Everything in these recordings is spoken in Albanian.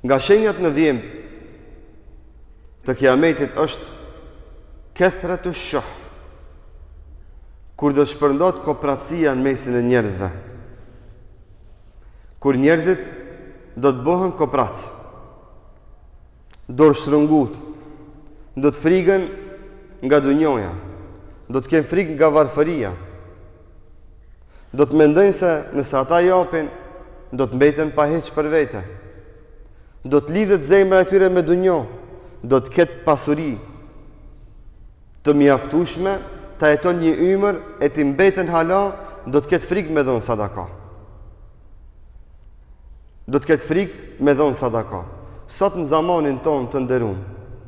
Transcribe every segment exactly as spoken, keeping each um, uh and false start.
Nga shenjat në vijim të kiametit është kethratu shuh, kur do të shpërndot kopratësia në mesin e njerëzve, kur njerëzit do të bëhen kopratës, do të shrëngut, do të frikën nga dunjoja, do të kenë frikë nga varfëria, do të mendojnë se nëse ata japin, do të mbeten pa hiç për vete, do të lidhet zemra e tyre me dunjo, do të ketë pasuri të mjaftueshme, ta jeton një ymër e të mbeten hala, do të ketë frikë me dhon sadaka. Do të ketë frikë me dhon sadaka. Sot në zamanin ton të nderuar,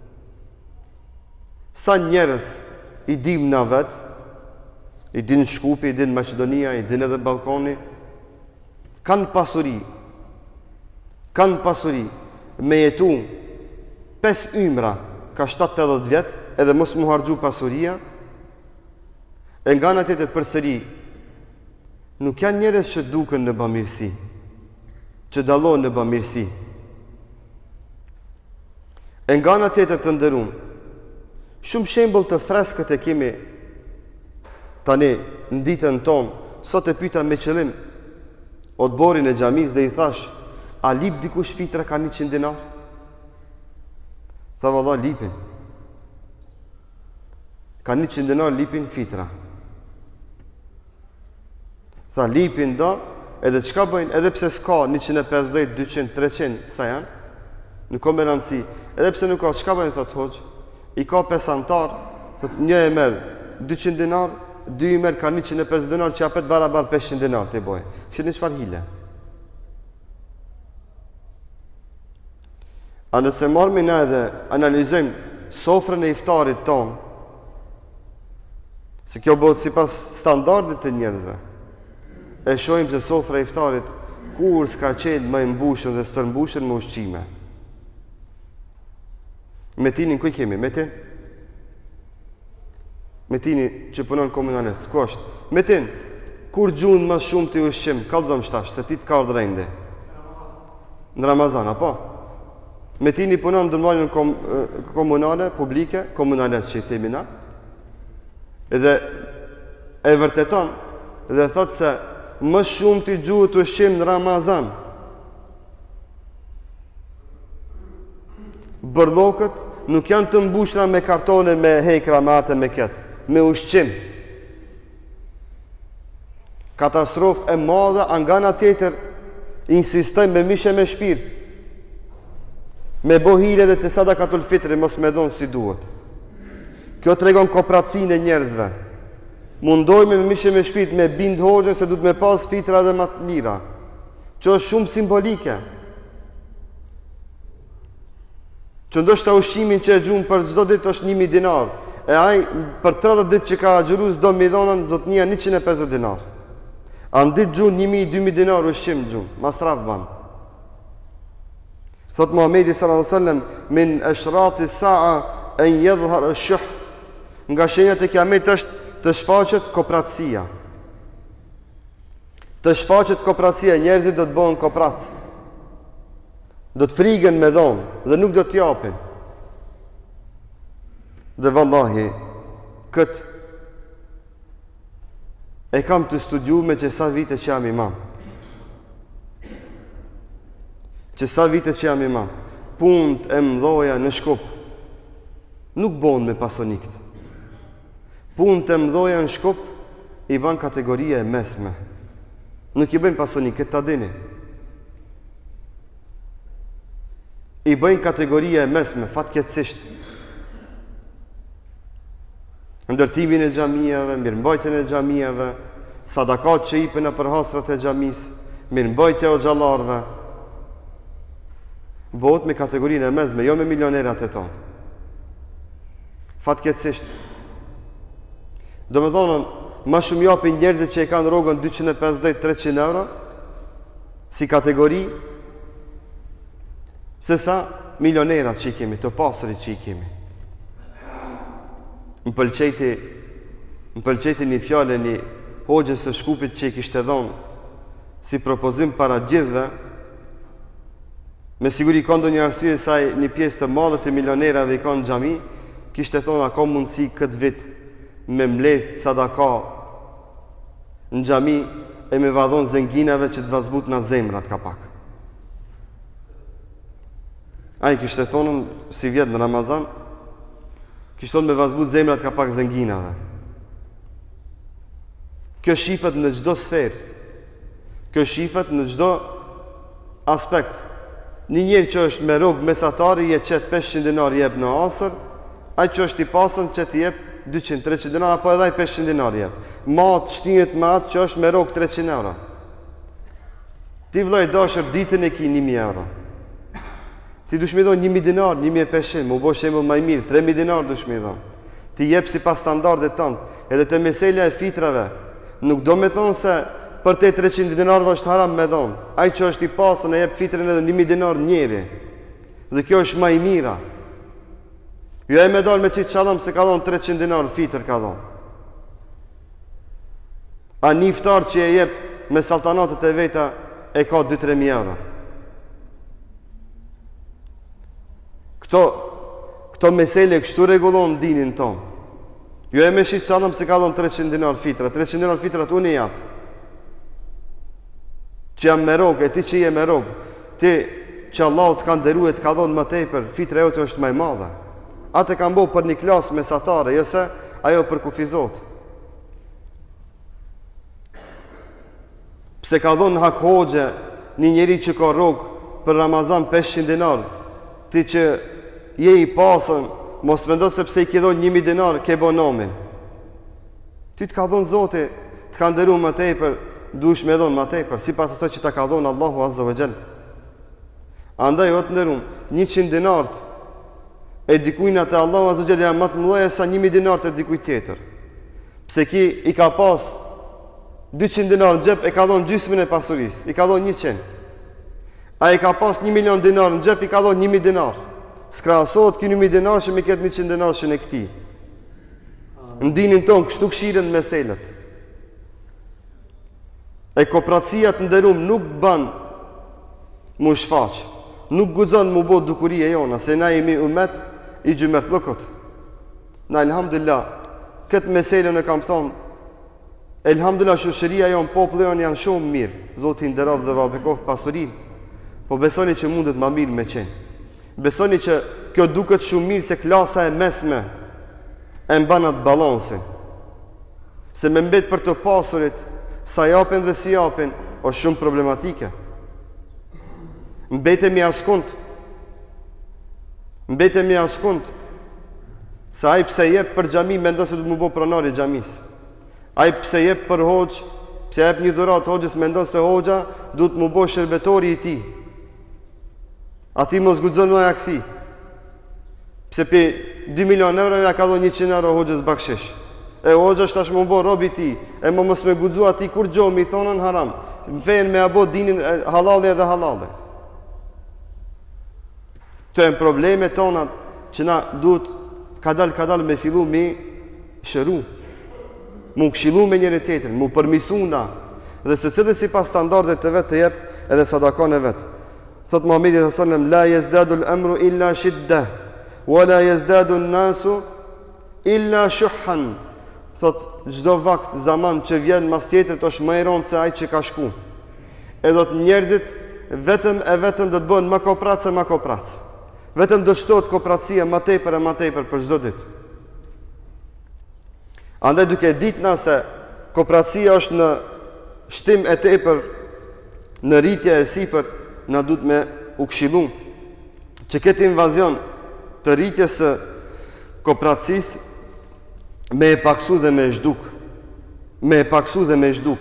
sa njerëz i dim na vet, i din Shkupi, i din Maqedonia, i din edhe Ballkani, kanë pasuri, kanë pasuri me jetu pesë ymra ka shtatë edhjetë vjet, edhe mos mu harxhu pasuria, e nga ana tjetër përsëri nuk janë njerëz që duken në bamirësi, që dallojnë në bamirësi. E nga ana tjetër të nderuar, shumë shembull të freskët e kemi tani në ditën tonë. Sot e pyeta me qëllim odborin e xhamis dhe i thash, a lip dikush fitra ka njëqind dinar? Tha valla lipin. Ka njëqind dinar lipin fitra. Tha lipin do, edhe çka bëjnë, edhe pse s'ka njëqind e pesëdhjetë, dyqind, treqind, sa janë, nuk ka më rëndësi. Edhe pse nuk ka, çka bëjnë, thot hoxh, i ka pesë antar, thot një e merr dyqind dinar, dy i merr ka njëqind e pesëdhjetë dinar, që japet barabar pesëqind dinar të i bojë. Shihni çfarë hile. A nëse marrëmi na edhe analizojmë sofrën e iftarit ton, se kjo bëhet sipas standardit të njerëzve, e shohim se sofra e iftarit kur s'ka qenë më e mbushur dhe stërmbushur me ushqime. Metinin ku i kemi? Metin? Metini që punon komunales, ku është? Metin, kur gjun më shumë të ushqim, kallëzom shtash, se ti të ka ardhur ende. Në Ramazan, apo? Metini punon në ndërmarrjen kom, komunale, publike, komunales që i themi na, edhe e vërteton dhe thot se më shumë të gjuhët ushqim në Ramazan. Bërllokët nuk janë të mbushura me kartone, me hekra, me atë, me ketë, me ushqim. Katastrofë e madhe, nga ana tjetër insistojmë me mishe me shpirt, me bohile dhe të sadakatul fitri, mos me dhonë si duhet. Kjo tregon kopratësinë e njerëzve. Mundojme me mishe me shpirt, me bind hoxhën se du të me pas fitra dhe më të mira, që është shumë simbolike. Që ndoshta ushqimin që e gjumë për çdo ditë është një mijë dinar, e ai për tridhjetë ditë që ka agjëruar s'do mi dhonën zotnia njëqind e pesëdhjetë dinar. An ditë gjumë një mijë, dy mijë dinar ushqim gjumë, masraf ban. Thot Muhamedi sallallahu alaihi wasallam, min ashrati sa'a an yadhhar ash-shuh, nga shenjat e kiametit është të shfaqet kopratësia. Të shfaqet kopratësia, njerëzit do të bëhen kopratës. Do të frigën me dhomë dhe nuk do të japin. Dhe vallahi, këtë e kam të studiu me që sa vite që jam imam. Që sa vite që jam imam. Punët e mdhoja në Shkup nuk bon me pasonikët. Punët e mdhoja në Shkup i ban kategoria e mesme. Nuk i bëjnë pasonikë, këtë ta dini. I bëjnë kategoria e mesme, fatkeqësisht. Ndërtimin e xhamijave, mirëmbajtjen e xhamijave, sadakat që ipen për hastrat e xhamisë, mirëmbajtja e xhallarëve. Bëhet me kategorinë e mesme, jo me milionerat e tonë. Fatkeqësisht. Do me thonë, ma shumë japin njerëzit që e kanë rrogën dyqind e pesëdhjetë treqind euro, si kategori, se sa milionerat që i kemi, të pasurit që i kemi. Më pëlqeti, më pëlqeti një fjale një hoxhës së Shkupit që i kishte dhonë si propozim para gjithve, Me siguri ka ndonjë arsye saj një pjesë të madhe të milionerave i kanë xhami, kishte thonë a ka mundësi këtë vit me mbledh sadaka në xhami e me vadhon zenginave që të vazbut në zemrat ka pak. A i kishte thonë si vjetë në Ramazan, kishte thonë me vazbut zemrat ka pak zenginave. Kjo shifet në çdo sferë. Kjo shifet në çdo aspekt. Një njerë që është me rogë mesatari je qëtë pesëqind dinar jep në asër, ai që është i pasën që të jep dyqind treqind dinar, apo edhe ai pesëqind dinar jep. Matë shtinjet me atë që është me rogë treqind euro. Ti vllai dashur ditën e ki një mijë euro. Ti dush me dhonë një mijë dinar, një mijë e pesëqind, më bo shembull më i mirë, tre mijë dinar dush me dhonë. Ti jep sipas standardet tonë, edhe te mesela e fitrave. Nuk do me thonë se për te treqind dinarve është haram me dhonë. Ai që është i pasën e jep fitrën edhe një mijë dinar njeri. Dhe kjo është më i mira. Jo e me dalë me qitë qalëm se ka dhonë treqind dinar fitër ka dhonë. A një iftar që e jep me saltanatët e veta e ka dy tre mijë euro. Këto, këto mesele kështu regulon dinin tonë. Jo e me qitë qalëm se ka dhonë treqind dinar fitër. treqind dinar fitër atë unë i japë. Që jam me rogë, e ti që je me rogë, ti që Allah të kanë deru e të ka dhonë më tepër, fitre e të është maj madhe. Atë e kanë bo për një klasë mesatare, jo se ajo për kufizot. Pse ka dhonë hak hoxhe një njeri që ka rogë për Ramazan pesëqind dinar, ti që je i pasën, mos me ndo sepse i ki dhonë një mijë dinar, ke bo nomin. Ti të ka dhonë Zoti, të kanë deru më tepër, dush me dhonë ma tepër, si pas asoj që ta ka dhonë Allahu Azza wa Jall. Andaj o të ndërum, njëqind dinart e dikujna të Allahu Azza wa Jall janë matë mëdhaja sa një mijë dinart e dikuj tjetër. Pse ki i ka pas dyqind dinar në gjep, e ka dhonë gjysmën e pasuris, i ka dhonë njëqind. A i ka pas një milion dinar në gjep, i ka dhonë një mijë dinar. Skrahasot ki një mijë dinar që mi ketë njëqind dinar që në këti. Në dinin tonë, kështu këshiren meselet. E kopratësia të ndërum nuk ban mu shfaq, nuk guxon mu bo dukurie jona, se na jemi umet i gjymert lëkot. Na, elhamdulillah, këtë meselën e kam thonë, elhamdulillah, shoqëria jonë, popullë jonë janë shumë mirë, Zoti nderov dhe vabekov pasurin, po besoni që mundet ma mirë me qenë. Besoni që kjo duket shumë mirë se klasa e mesme e mbanat balansin. Se me mbet për të pasurit, sa japin dhe si japin, o shumë problematike. Mbetemi askund. Mbetemi askund. Sa ai pse jep për xhami, mendon se do të më bëj pronar i xhamis. Ai pse jep për hoxh, pse jep një dhuratë hoxhës, mendon se hoxha do të më bëj shërbetori i tij. A ti mos guxon më aksi. Pse pe dy milion euro ja ka dhënë njëqind euro hoxhës bakshish. E hoxha është tash më bo robi ti, e më mos me guxu ati kur gjo, mi thonën haram. Më fejnë me abo dinin halali edhe halali. Të e në probleme tonat që na duhet kadal kadal me fillu me shëru. Mu këshilu me njëri tjetrin, mu përmisu na. Dhe se cilë si pas standardet të vetë të jep edhe sadakon e vetë. Thotë Muhamedi sallallahu alaihi wasallam, la yazdadu al-amru illa shiddah, wa la yazdadu an-nasu illa shuhhan. Thot, gjdo vakt, zaman që vjen mas tjetër të është më i ronë se aj që ka shku. E do të njerëzit vetëm e vetëm do të bënë ma kopratës e ma kopratës. Vetëm do shtot kopratësia ma tepër e ma tepër për gjdo ditë. Andaj duke ditë na se kopratësia është në shtim e tepër, në rritje e sipër, na du të me u këshilu. Që këtë invazion të rritjes së kopratësisë me e paksu dhe me zhduk. Me e paksu dhe me zhduk.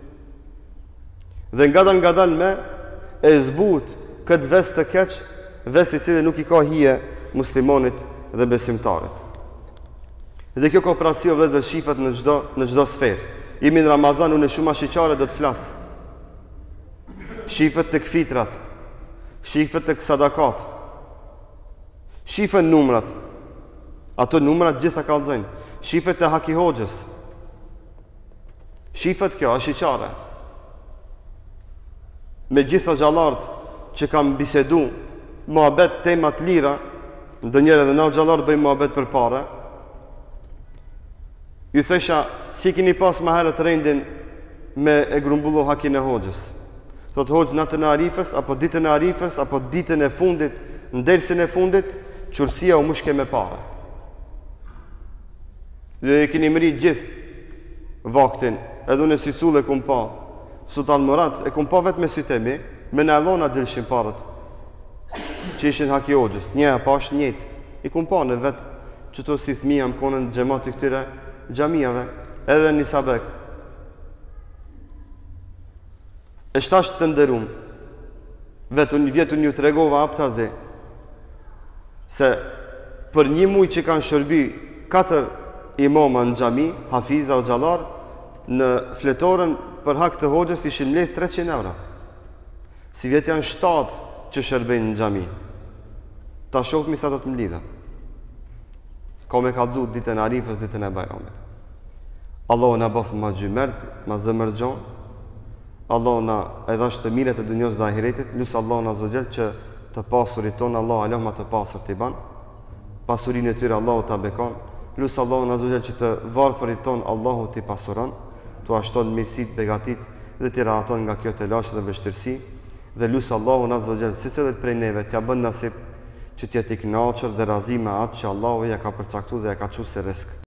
Dhe nga dal nga dal me e zbut këtë vest të keq, vest i cilë nuk i ka hije muslimonit dhe besimtarit. Dhe kjo kooperacio vëllezër shifet në çdo në çdo sferë. Jemi në Ramazan, unë shumë ashiqare do të flas. Shifet tek fitrat, shifet tek sadakat. Shifet numrat. Ato numrat gjitha kallëzojnë. Shifet e haki hoxhës. Shifet kjo ashiqare. Me gjitha xhallarët që kam bisedu muhabet temat lira, ndonjëherë edhe na xhallar bëjmë muhabet për para. Ju thesha, si keni pas më herët rendin me e grumbullu hakin e hoxhës. Thot hoxh natën e Arifës, apo ditën e Arifës, apo ditën e fundit, në dersën e fundit, qursia u mushke me para. Dhe e keni mëri gjithë vaktin, edhe unë e si cullë e kum pa, Sultan Murat, e kum pa vetë me sytemi, me në elona dilshin parët, që ishin haki hoxhës, një e pash njët, i kum pa në vetë, që të si thmija më konën gjemati këtyre gjamiave, edhe një sabek. E shtasht të ndërum, vetë unë vjetë unë ju të regova aptazi, se për një muj që kanë shërbi katër imama në gjami, hafiza o xhallar, në fletorën për hak të hoxhës ishin mledh treqind euro. Si vjetë janë shtatë që shërbejnë në gjami. Ta shofëmi sa do të mlidha. Ka me kallëzu ditën e Arifës, ditën e Bajramit. Allahu na bëf ma gjymert, ma zëmërgjon. Allahu na edhash të miret e dunjos dhe ahiretit. Lusë Allahu na zogjel që të pasurit tonë, Allahu aloh ma të pasur t'i ban. Pasurin e tyre Allahu t'a bekon. Lusë Allahu na zogjel që të varfërit tonë, Allahu t'i pasuron, t'u ashton mirësit, begatit dhe t'i rahaton nga kjo të lashë dhe vështirësi. Dhe lusë Allahu na zogjel, si se dhe prej neve, t'ja bën nasip që t'jet i kënaqur dhe razi me atë që Allahu ja ka përcaktuar dhe ja ka çuar si risk.